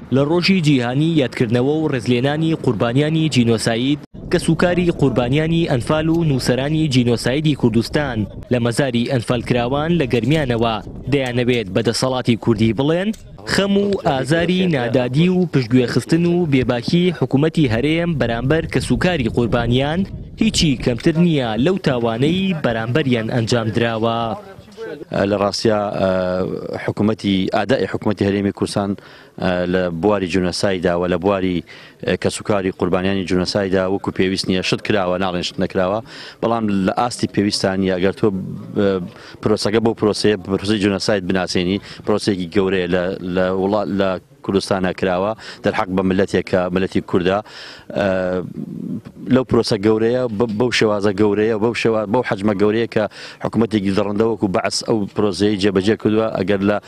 لە ڕۆژی جیهانی یادکردنەوە و ڕێزلێنانی قوربانیانی جینۆساید کە سوکاری قوربانیانی ئەنفال و نووسەرانی جینۆسایدی کوردستان لە مەزاری ئەنفالکراوان لە گەرمیانەوە دەیانەوێت بەدەسەڵاتی کوردی بڵێن خەم و ئازاری نادادی و پشتگوێخستن و بێباکی حکوومەتی هەرێم بەرامبەر کە سوکاری قوربانیان هیچی کەمتر نییە لەو تاوانەی بەرامبەریان ئەنجام دراوە. لە ڕاستیە ئادای حکوومەتی هەرێمی کوردستان لە بواری جونەسایدا و لە بواری کە سوکاری قوربانیانی جونەسایدا وەکو پێویست نییە شت کراوە ناڵێن شت نەکراوە بەڵام لە ئاستی پێویستانی ئەگەر تۆ پرۆسەکە بۆ پرۆسەی جونەساید بناسیێنی پرۆسەیەکی گەورەیە لە وڵات لە کوردستانە کراوە دەرحەق بە ملەتێکە ملەتی کووردا لەو پرۆسە گەورەیە بەو شێوازە گەورەیە بەو حەجمە گەورەیە کە حکوومەتێکی دەڕندەوەکو بەعس ئەو پرۆزەی جێبەجێ کردووە ئەگەر لە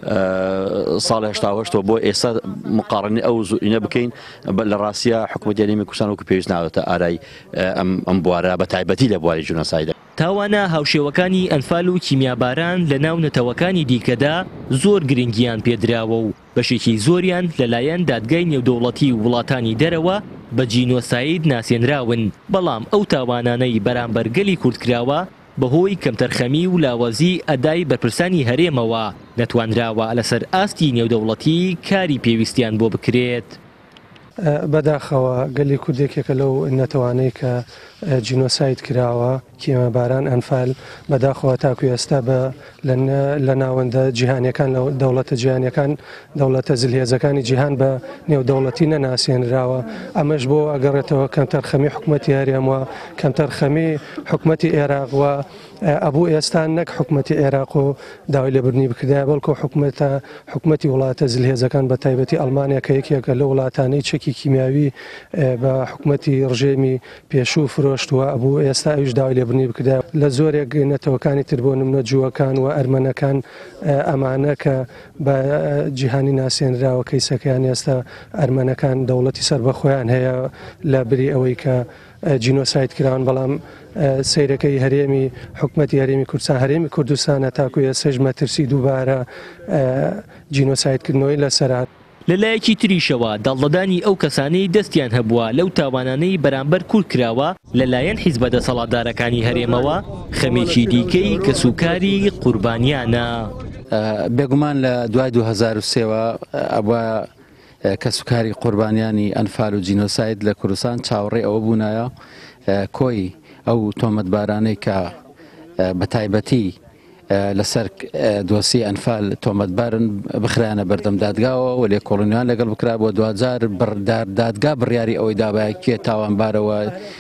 ساڵی 1970 بۆ ئێستا مقارنی ئەو زوئینە بکەین لە ڕاستیە حکوومەتی هەرێمی کوردستان وەکو پێویست ناوێتە ئارای ئەم بوارە بە تایبەتی لە بواری جونەسایدا. تاوانە هاوشێوەکانی ئەنفال و کیمیاباران لە ناو نەتەوەکانی دیکەدا زۆر گرنگیان پێدراوە و بەشێکی زۆریان لەلایەن دادگای نێودەوڵەتی وڵاتانی دەرەوە بە جینۆساید ناسێنراون بەڵام ئەو تاوانانەی بەرامبەر گەلی کوردکراوە بەهۆی کەمتەرخەمی و لاوازی ئەدای بەرپرسانی هەرێمەوە نەتوانراوە لەسەر ئاستی نێودەوڵەتی کاری پێویستیان بۆ بکرێت. بەداخەوە گەلی کوردێکێکە لەو نەتەوانەی کە جینۆساید کراوە کیمیاباران ئەنفال بەداخەوە تاکو ئێستا لە ناوەندە جیهانیەکان لە دەوڵەتە جیهانیەکان دەوڵەتە زلهێزەکانی جیهان بە نێودەوڵەتی نەناسێنراوە ئەمەش بۆ ئەگەڕێتەوە کەمتەرخەمی حکوومەتی هەرێمەوە کەمتەرخەمی حکوومەتی عێراقوە ئەبوو ئێستا نەک حکوومەتی عێراق و داوای لێبوردنی بکردای بەڵکو حکوومەتی وڵاتە زلهێزەکان بە تایبەتی ئەڵمانیا کە یەکێکە لە وڵاتانەی چەکی کیمیاوی بە حکوومەتی ڕژێمی پێشوو فرۆشتووە ئەبوو ئێستا ئەوش داوای لێبوردنی بکردای لە زۆرێک نەتەوەکانی تر بۆ نمونە جووەکان و ئەرمەنەکان ئەمانە کە بە جیهانی ناسێنراوە کەیسەکەیان ئێستا ئەرمەنەکان دەوڵەتی سەر بەخۆیان هەیە لە بری ئەوەی کە جینۆساید کراون بەڵام سیرەکەی هەرێمی حکوومەتی هەرێمی کوردستان هەرێمی کوردستانە تاکو ئێستاش مەترسی دووبارە جینۆسایدکردنەوەی لەسەرات. لەلایەکی تریشەوە دەڵدانی ئەو کەسانەی دەستیان هەبووە لەو تاوانانەی بەرامبەر کورد کراوە لەلایەن حیزبە دەسەڵاتدارەکانی هەرێمەوە خەمێکی دیکەی کە سوکاری قوربانیانە. بێگومان لە دوای 2003ەوە ئەوە کە سوکاری قوربانیانی ئەنفال و جینۆساید لە کوردستان چاوەڕێ ئەوە بوونایە کۆی ئەو تۆمەتبارانەی کە بە تایبەتی لەسەر دۆسی ئەنفال تۆمەتبارن بخرایانە بەردەم دادگاوە و لێ کۆڵنیان لەگەڵ بکرا بۆ دوجار دادگا بڕیاری ئەوەی دابای کێ تاوانبارەوە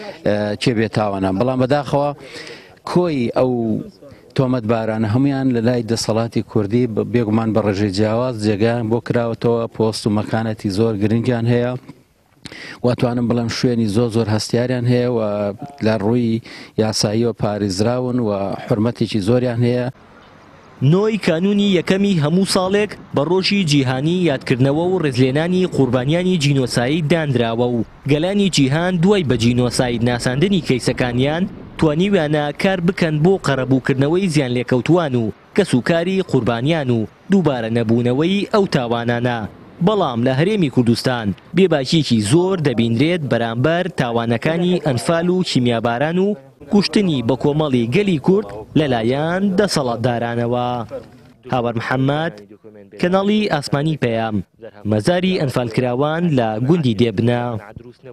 کێ بێ تاوانان بەڵام بەداخەوە کۆی ئەو تۆمەتبارانە هەمویان لە لای دەسەڵاتی کوردی بێگومان بە ڕێژەی جیاواز جێگایان بۆ کراوەتەوە پۆست و مەکانەتی زۆر گرنگیان هەیە واتوانم بڵێم شوێنی زۆر هەستیاریان هەیە و لە ڕووی یاساییەوە پارێزراون و حرمەتێکی زۆریان هەیە. نۆی کانونی یەکەمی هەموو ساڵێک بە ڕۆژی جیهانی یادکردنەوە و ڕێزلێنانی قوربانیانی جینۆساید دانراوە و گەلانی جیهان دوای بە جینۆساید ناساندنی کەیسەکانیان توانیویانە کار بکەن بۆ قەرەبووکردنەوەی زیان لێکەوتوان و کە سوکاری قوربانیان و دووبارە نەبوونەوەی ئەو تاوانانە بەڵام لە هەرێمی کوردستان بێباکیێکی زۆر دەبینرێت بەرامبەر تاوانەکانی ئەنفال و کیمیاباران و کوشتنی بە کۆمەڵی گەلی کورد لەلایەن دەسەڵاتدارانەوە. هاوار محەممەد کەناڵی ئاسمانی پەیام مەزاری ئەنفالکراوان لە گوندی دێبنە.